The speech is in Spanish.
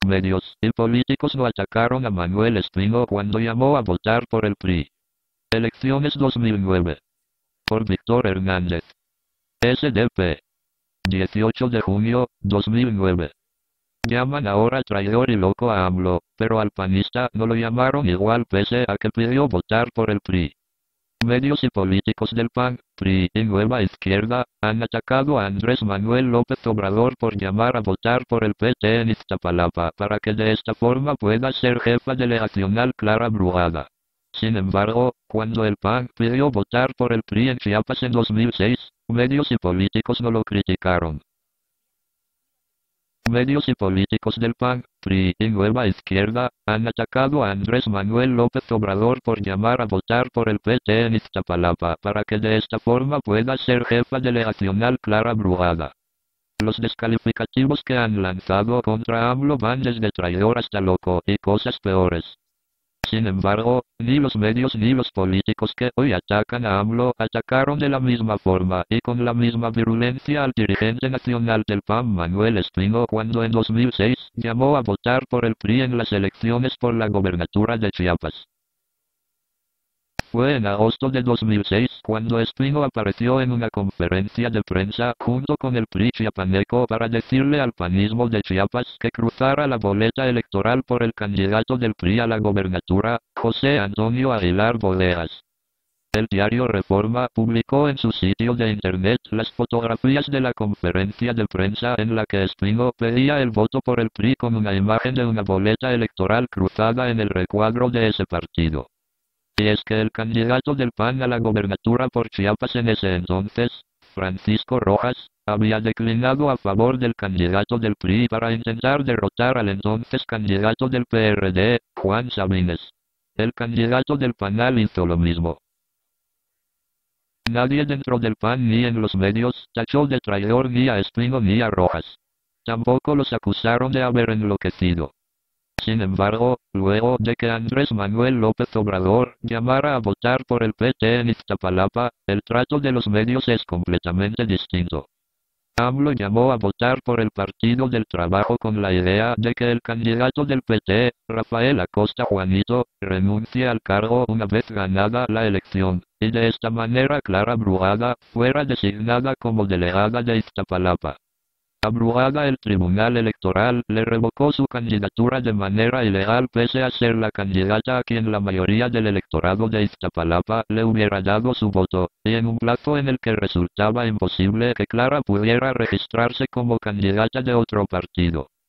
medios y políticos no atacaron a Manuel Espino cuando llamó a votar por el PRI. Elecciones 2009. Por Víctor Hernández. SDP. 18 de junio, 2009. Llaman ahora traidor y loco a AMLO, pero al panista no lo llamaron igual pese a que pidió votar por el PRI. Medios y políticos del PAN, PRI y Nueva Izquierda han atacado a Andrés Manuel López Obrador por llamar a votar por el PT en Iztapalapa para que de esta forma pueda ser jefa delegacional Clara Brugada. Sin embargo, cuando el PAN pidió votar por el PRI en Chiapas en 2006, medios y políticos no lo criticaron. Medios y políticos del PAN, PRI y Nueva Izquierda han atacado a Andrés Manuel López Obrador por llamar a votar por el PT en Iztapalapa para que de esta forma pueda ser jefa delegacional Clara Brugada. Los descalificativos que han lanzado contra AMLO van desde traidor hasta loco y cosas peores. Sin embargo, ni los medios ni los políticos que hoy atacan a AMLO atacaron de la misma forma y con la misma virulencia al dirigente nacional del PAN Manuel Espino cuando en 2006 llamó a votar por el PRI en las elecciones por la gobernatura de Chiapas. Fue en agosto de 2006 cuando Espino apareció en una conferencia de prensa junto con el PRI chiapaneco para decirle al panismo de Chiapas que cruzara la boleta electoral por el candidato del PRI a la gobernatura, José Antonio Aguilar Bodeas. El diario Reforma publicó en su sitio de internet las fotografías de la conferencia de prensa en la que Espino pedía el voto por el PRI con una imagen de una boleta electoral cruzada en el recuadro de ese partido. Y es que el candidato del PAN a la gobernatura por Chiapas en ese entonces, Francisco Rojas, había declinado a favor del candidato del PRI para intentar derrotar al entonces candidato del PRD, Juan Sabines. El candidato del PAN hizo lo mismo. Nadie dentro del PAN ni en los medios tachó de traidor ni a Espino ni a Rojas. Tampoco los acusaron de haber enloquecido. Sin embargo, luego de que Andrés Manuel López Obrador llamara a votar por el PT en Iztapalapa, el trato de los medios es completamente distinto. AMLO llamó a votar por el Partido del Trabajo con la idea de que el candidato del PT, Rafael Acosta Juanito, renuncie al cargo una vez ganada la elección, y de esta manera Clara Brugada fuera designada como delegada de Iztapalapa. A Brugada el Tribunal Electoral le revocó su candidatura de manera ilegal pese a ser la candidata a quien la mayoría del electorado de Iztapalapa le hubiera dado su voto, y en un plazo en el que resultaba imposible que Clara pudiera registrarse como candidata de otro partido.